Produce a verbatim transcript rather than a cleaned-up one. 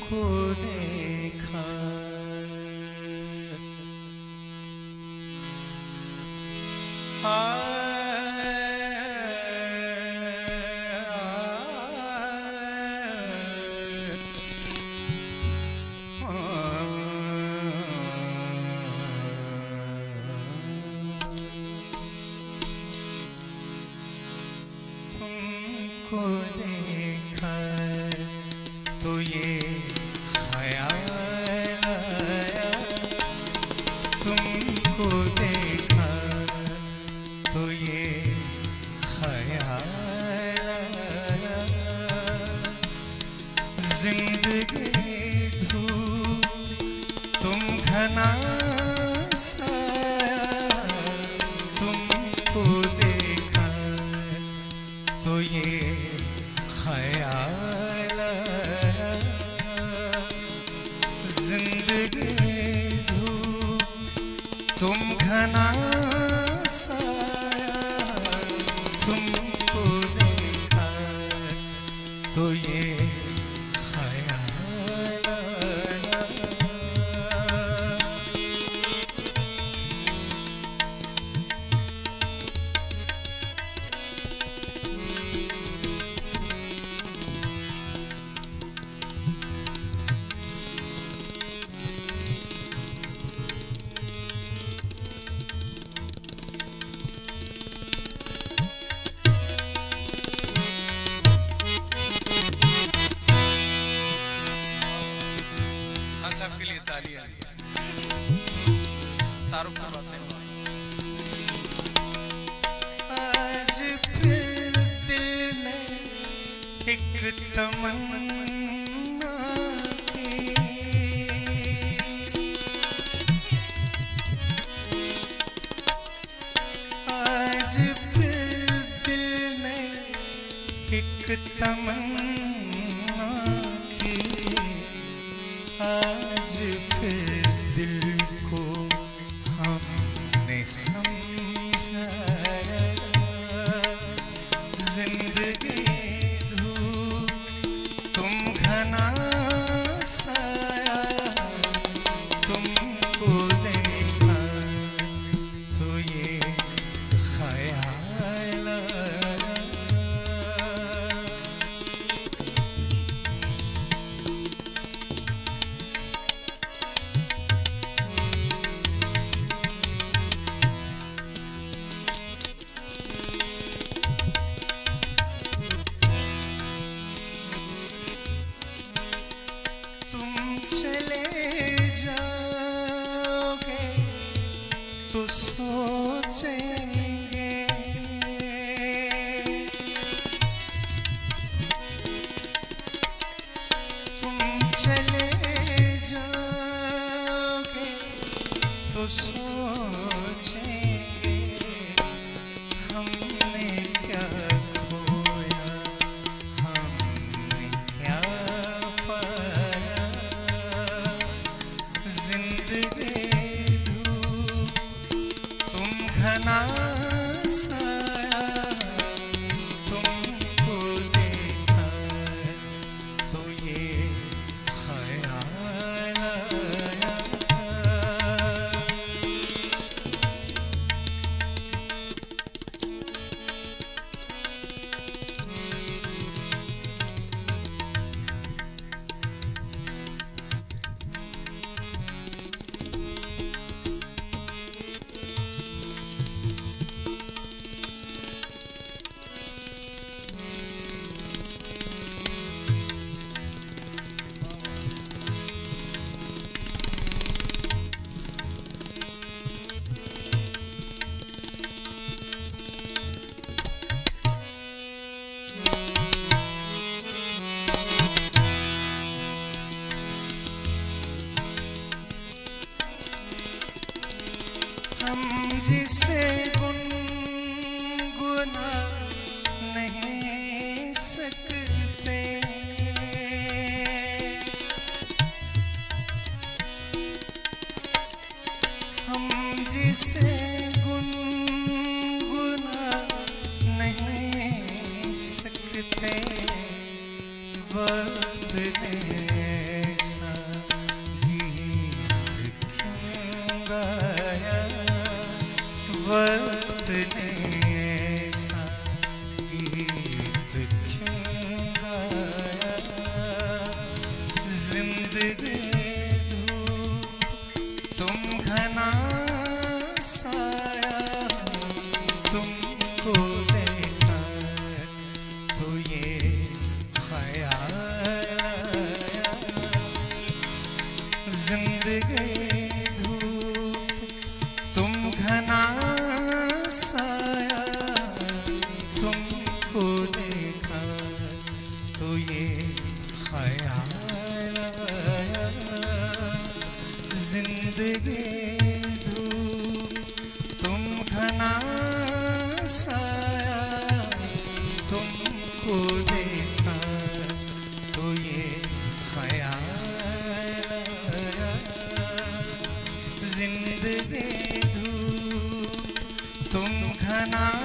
तुमको देखा तुमको देखा तो ये ख्याल आया, तुमको देखा तो ये ख्याल आया, जिंदगी धूप तुम घना साया, तुमको देखा तो ये ख्याल आया, जिंदगी धूप तुम घना साया, तुमको देखा तो ये ख्याल आया। सबके लिए तालियां, तारुफ करवाते हैं। आज फिर दिल ने एक तमन्ना की, आज फिर दिल ने एक तमन्ना की, आज फिर दिल को हमने समझाया, जिंदगी धूप तुम घना साया, तुमको देखा तो ये ख्याल आया। चले जाओगे तो सोचेंगे, तुम चले जाओगे तो सोचेंगे, हमने क्या खोया, हमने क्या पाया, जिंदगी धूप तुम घना साया, तुमको देखा तो ये ख्याल आया। जिसे गुनगुना नहीं सकते, हम जिसे गुनगुना नहीं सकते, वक्त ने वक्त ने ऐसा गीत क्यों गाया, जिंदगी धूप तुम घना साया, तुमको देखा तो ये ख्याल आया, जिंदगी धूप तुम घना साया, तुमको देखा तो ये ख्याल आया, जिंदगी धूप तुम घना साया, तुमको देखा तो ये ख्याल आया, जिंदगी धूप तुम घना